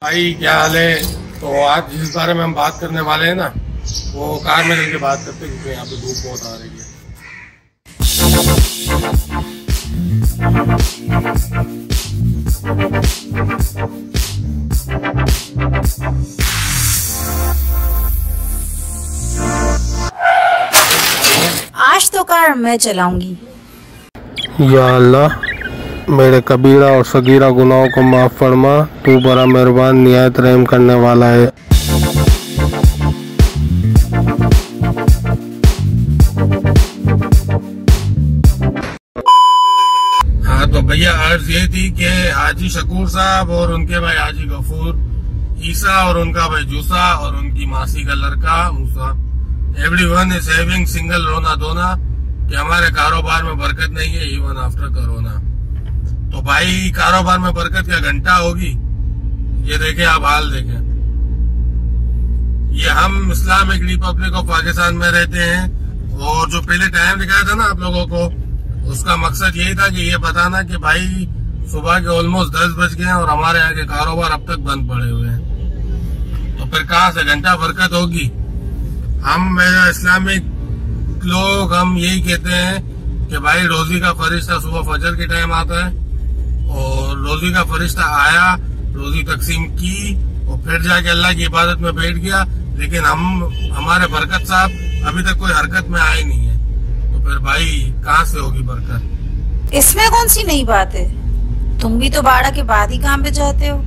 भाई क्या हाल है। तो आज जिस बारे में हम बात करने वाले हैं ना, वो कार में चल के बात करते हैं, क्योंकि यहाँ पे धूप बहुत आ रही है। आज तो कार मैं चलाऊंगी। या अल्लाह, मेरे कबीरा और सगीरा गुनाहों को माफ फरमा, तू बड़ा मेहरबान निहायत रहम करने वाला है। हाँ तो भैया, अर्ज ये थी कि हाजी शकूर साहब और उनके भाई हाजी गफूर ईसा और उनका भाई जूसा और उनकी मासी का लड़का Musa, everyone is having single रोना धोना कि हमारे कारोबार में बरकत नहीं है इवन आफ्टर कोरोना। तो भाई कारोबार में बरकत क्या घंटा होगी। ये देखें आप, हाल देखें। ये हम इस्लामिक रिपब्लिक ऑफ पाकिस्तान में रहते हैं, और जो पहले टाइम दिखाया था ना आप लोगों को, उसका मकसद यही था कि ये बताना कि भाई सुबह के ऑलमोस्ट 10 बज गए हैं और हमारे यहाँ के कारोबार अब तक बंद पड़े हुए हैं। तो फिर कहाँ से घंटा बरकत होगी। हम इस्लामिक लोग हम यही कहते हैं कि भाई रोजी का फरिश्ता सुबह फजर के टाइम आता है, और रोजी का फरिश्ता आया, रोजी तकसीम की और फिर जाके अल्लाह की इबादत में बैठ गया। लेकिन हमारे बरकत साहब अभी तक कोई हरकत में आए नहीं है, तो फिर भाई कहाँ से होगी बरकत। इसमें कौन सी नई बात है, तुम भी तो 12 के बाद ही काम पे जाते हो।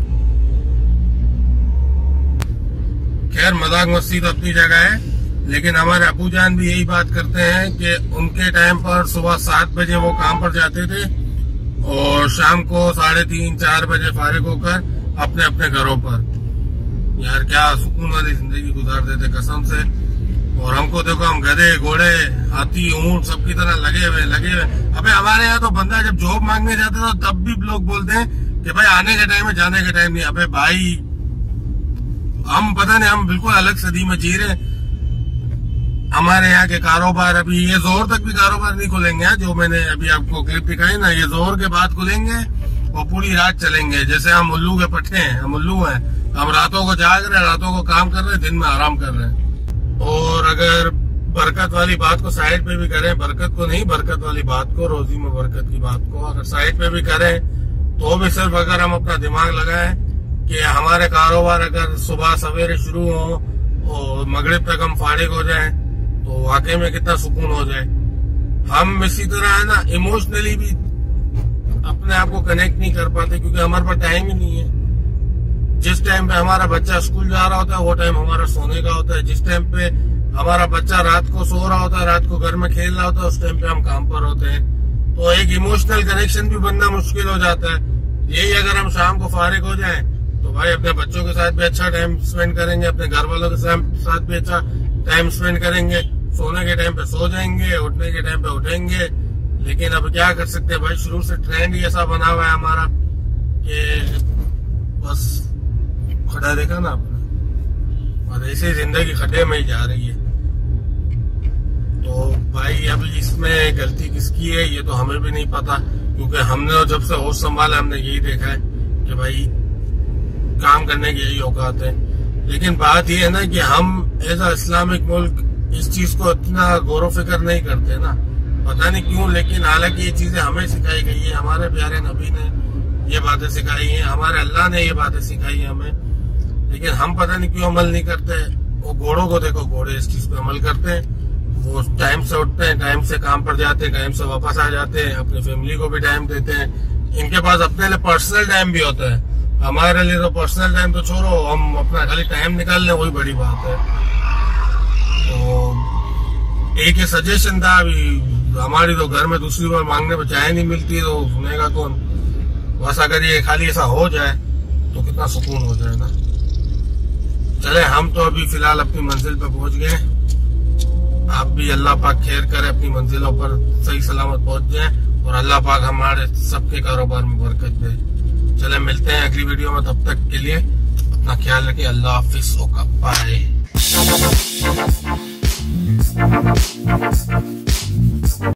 खैर मजाक मस्ती तो अपनी जगह है, लेकिन हमारे अबू जान भी यही बात करते हैं कि उनके टाइम पर सुबह 7 बजे वो काम पर जाते थे और शाम को 3:30-4 बजे फारिग होकर अपने अपने घरों पर। यार क्या सुकून वाली जिंदगी गुजारते थे कसम से। और हमको देखो, हम गधे घोड़े हाथी ऊंट सबकी तरह लगे हुए। अबे हमारे यहाँ तो बंदा जब जॉब मांगने जाता था तब भी लोग बोलते हैं कि भाई आने का टाइम है, जाने का टाइम नहीं। अबे भाई हम पता नहीं, हम बिल्कुल अलग सदी में जी रहे। हमारे यहाँ के कारोबार अभी ये जोहर तक भी कारोबार नहीं खुलेंगे। जो मैंने अभी आपको क्लिप दिखाई ना, ये जोहर के बाद खुलेंगे और पूरी रात चलेंगे। जैसे हम उल्लू के पट्टे हैं, हम उल्लू हैं, हम रातों को जाग रहे हैं, रातों को काम कर रहे हैं, दिन में आराम कर रहे हैं। और अगर बरकत वाली बात को साइड पे भी करें, बरकत को नहीं, बरकत वाली बात को, रोजी में बरकत की बात को अगर साइड पे भी करें, तो भी सिर्फ अगर हम अपना दिमाग लगाएं कि हमारे कारोबार अगर सुबह सवेरे शुरू हो और मगरिब तक हम फारिग हो जाएं, तो वाकई में कितना सुकून हो जाए। हम इसी तरह है ना, इमोशनली भी अपने आप को कनेक्ट नहीं कर पाते, क्योंकि हमारे पास टाइम ही नहीं है। जिस टाइम पे हमारा बच्चा स्कूल जा रहा होता है वो टाइम हमारा सोने का होता है। जिस टाइम पे हमारा बच्चा रात को सो रहा होता है, रात को घर में खेल रहा होता है, उस टाइम पे हम काम पर होते हैं। तो एक इमोशनल कनेक्शन भी बनना मुश्किल हो जाता है। यही अगर हम शाम को फारिग हो जाए तो भाई अपने बच्चों के साथ भी अच्छा टाइम स्पेंड करेंगे, अपने घर वालों के साथ भी अच्छा टाइम स्पेंड करेंगे, सोने के टाइम पे सो जाएंगे, उठने के टाइम पे उठेंगे। लेकिन अब क्या कर सकते हैं भाई, शुरू से ट्रेंड ही ऐसा बना हुआ है हमारा कि बस खड़ा देखा ना आपने, और ऐसे जिंदगी खड्डे में ही जा रही है। तो भाई अभी इसमें गलती किसकी है ये तो हमें भी नहीं पता, क्योंकि हमने जब से होश संभाला हमने यही देखा है कि भाई काम करने की यही औकात है। लेकिन बात यह है ना कि हम एज अ इस्लामिक मुल्क इस चीज को इतना गौर फिक्र नहीं करते ना, पता नहीं क्यों। लेकिन हालांकि ये चीजें हमें सिखाई गई है, हमारे प्यारे नबी ने ये बातें सिखाई हैं, हमारे अल्लाह ने ये बातें सिखाई है हमें, लेकिन हम पता नहीं क्यों अमल नहीं करते। वो घोड़ों को देखो, घोड़े इस चीज पे अमल करते हैं। वो टाइम से उठते हैं, टाइम से काम पर जाते हैं, टाइम से वापस आ जाते हैं, अपनी फैमिली को भी टाइम देते हैं। इनके पास अपने लिए पर्सनल टाइम भी होता है। हमारे लिए तो पर्सनल टाइम तो छोड़ो, हम अपना खाली टाइम निकाल लें वही बड़ी बात है। तो एक ही सजेशन था, अभी हमारी तो घर में दूसरी बार मांगने पर चाय नहीं मिलती, तो सुनेगा कौन। बस अगर ये खाली ऐसा हो जाए तो कितना सुकून हो जाए ना। चले, हम तो अभी फिलहाल अपनी मंजिल पे पहुंच गए। आप भी अल्लाह पाक खैर करे, अपनी मंजिलों पर सही सलामत पहुंच जाए और अल्लाह पाक हमारे सबके कारोबार में बरकत दे। चले मिलते हैं अगली वीडियो में, तब तक के लिए अपना ख्याल रखिए। अल्लाह हाफिज, ओका बाय।